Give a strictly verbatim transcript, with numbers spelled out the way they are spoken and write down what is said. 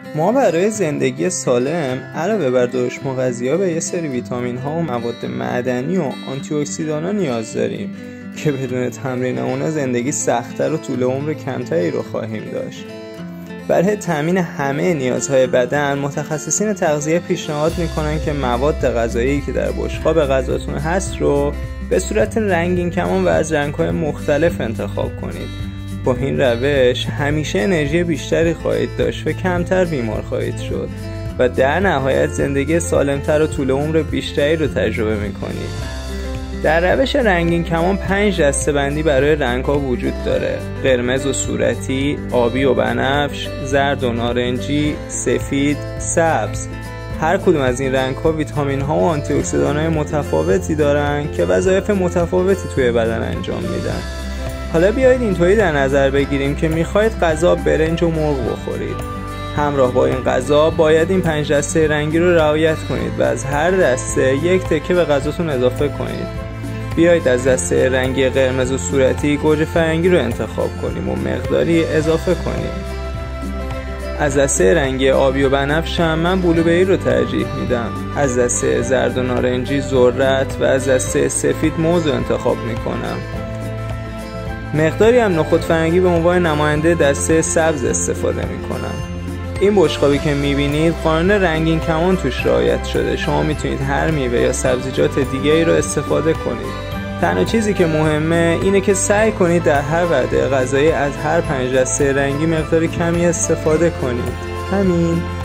ما برای زندگی سالم علاوه بر درشت مغذی‌ها به یه سری ویتامین ها و مواد معدنی و آنتی اکسیدان ها نیاز داریم که بدون تمرین اونا زندگی سخت‌تر و طول عمر کمتری رو خواهیم داشت. برای تامین همه نیازهای بدن متخصصین تغذیه پیشنهاد میکنن که مواد غذایی که در بشقاب غذاتون هست رو به صورت رنگین کمان و از رنگ‌های مختلف انتخاب کنید. با این روش همیشه انرژی بیشتری خواهید داشت و کمتر بیمار خواهید شد و در نهایت زندگی سالمتر و طول عمر بیشتری رو تجربه میکنید. در روش رنگین کمان پنج دسته بندی برای رنگ‌ها وجود داره: قرمز و صورتی، آبی و بنفش، زرد و نارنجی، سفید، سبز. هر کدوم از این رنگ‌ها ویتامین‌ها و آنتی اکسیدان‌های متفاوتی دارن که وظایف متفاوتی توی بدن انجام میدن. حالا بیایید اینطوری در نظر بگیریم که میخواید غذا برنج و مرغ بخورید. همراه با این غذا باید این پنج دسته رنگی رو رعایت کنید و از هر دسته یک تکه به غذاتون اضافه کنید. بیایید از دسته رنگی قرمز و صورتی گوجه فرنگی رو انتخاب کنیم و مقداری اضافه کنیم. از دسته رنگی آبی و بنفش هم من بلوبری رو ترجیح میدم. از دسته زرد و نارنجی ذرت و از دسته سفید موز رو انتخاب میکنم. مقداری هم نخود فرنگی به عنوان نماینده دسته سبز استفاده میکنم. این بشقابی که میبینید قانون رنگین کمان توش رعایت شده. شما میتونید هر میوه یا سبزیجات دیگه ای رو استفاده کنید. تنها چیزی که مهمه اینه که سعی کنید در هر وعده غذایی از هر پنج دسته رنگی مقدار کمی استفاده کنید. همین.